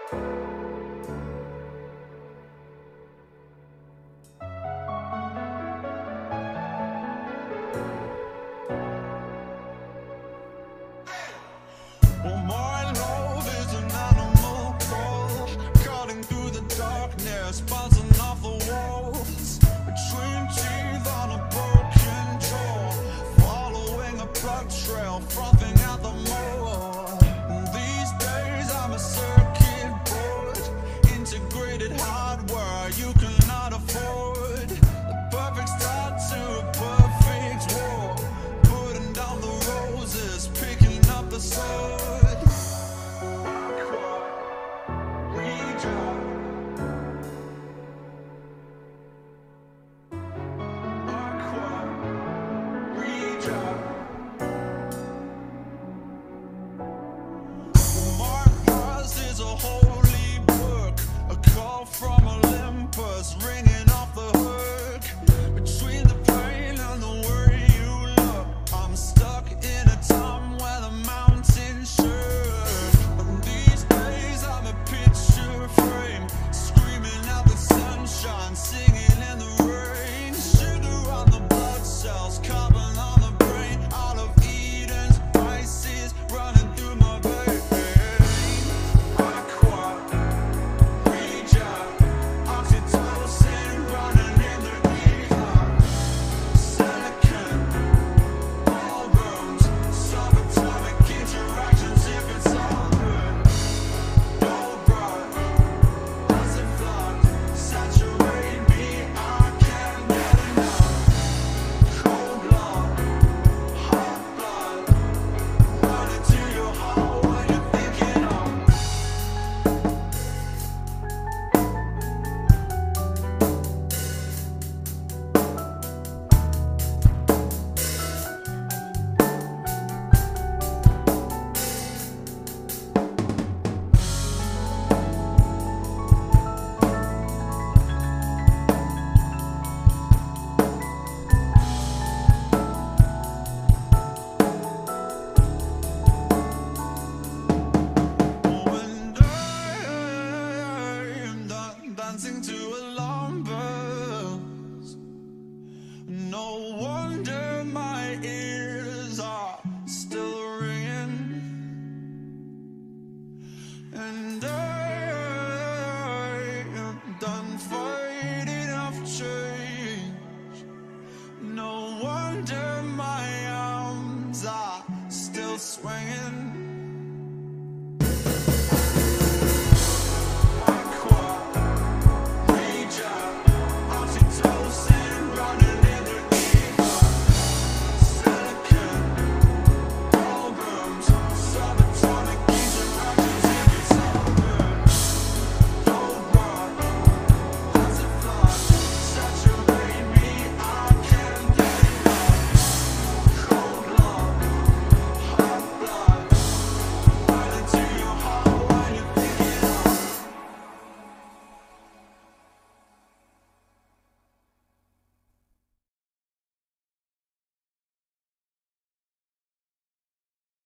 Well, my love is an animal cold, cutting through the darkness, bouncing off the walls, between teeth on a broken jaw, following a blood trail, frothing at the mole. These days I'm a circuit board, integrated hardware you cannot afford. The perfect start to a perfect war, putting down the roses, picking up the sword. Aqua, Regia. Aqua, Regia. My past is a holy book, a call from Olympus.